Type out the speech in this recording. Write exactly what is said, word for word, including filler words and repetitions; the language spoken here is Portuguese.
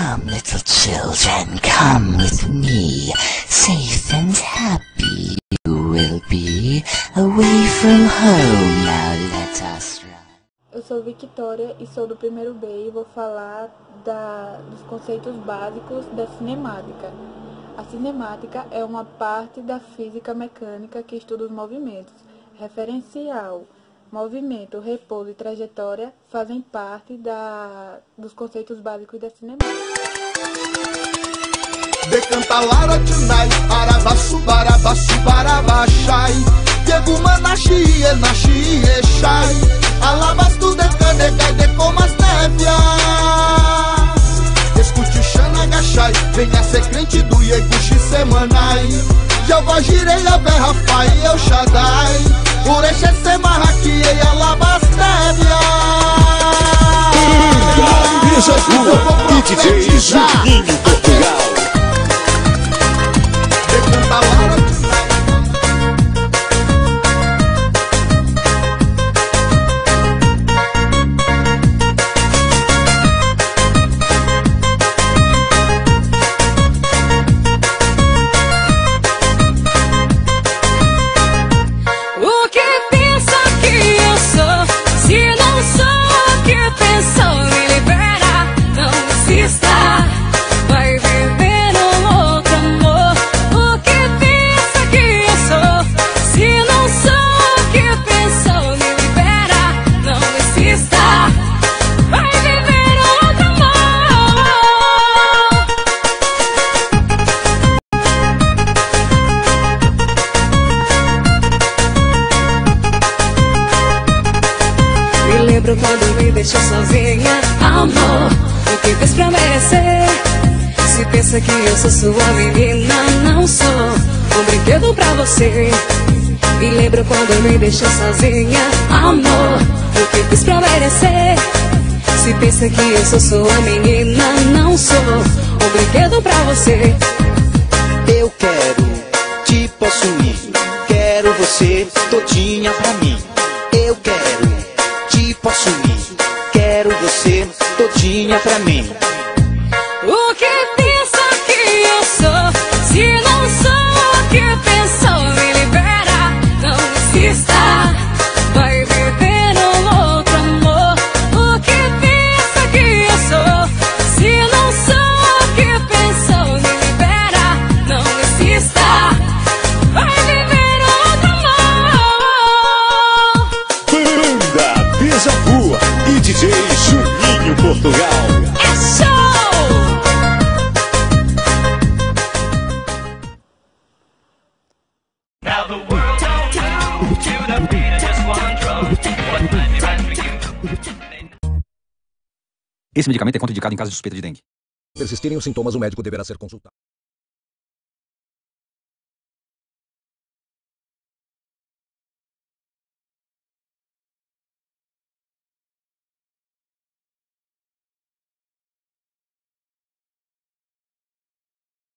Come, little children, come with me. Safe and happy you will be. Away from home, now let us run. Eu sou Victoria e sou do primeiro B e vou falar da, dos conceitos básicos da cinemática. A cinemática é uma parte da física mecânica que estuda os movimentos. Referencial, movimento, repouso e trajetória fazem parte da, dos conceitos básicos da cinemática. Decanta Lara Tonight, Arabaçu, Barabaçu, Barabaxai, Diego Manaxi, Enaxi, Exai, Alabastu, Decanecai, Decomas Névia. Escute Xana Gachai, venha ser crente do Ieguxi Semanai, Jeová Jirei, Averra Pai, El Shaddai, Urexe Semarraqui, e Alabas Névia. Beija Rua e D J Juninho Portugal. Decanta Lara Tonight. O que pensa que eu sou? Se não sou o que pensou, me libera, não insista. Vai viver um outro amor. O que pensa que eu sou? Se não sou o que pensou, me libera, não insista. Vai viver outro amor. Me lembro quando me deixou sozinha, amor. O que fez pra merecer? Se pensa que eu sou sua menina, não sou um brinquedo pra você. Me lembro quando me deixou sozinha, amor. O que fiz pra merecer? Se pensa que eu sou sua menina, não sou um brinquedo pra você. Eu quero te possuir, quero você todinha pra mim. Eu quero te possuir, quero você todinha pra mim. O que pensa que eu sou? Se não sou o que pensou, me libera, não insista. Vai viver um outro amor. O que pensa que eu sou? Se não sou o que pensou, me libera, não insista. Vai viver outro amor. Banda Beija Rua e D J Juninho Portugal. É show! Now the world don't move to the beat of just one drum. What might be right for you? Esse medicamento é contraindicado em caso de suspeita de dengue. Se persistirem os sintomas, o médico deverá ser consultado.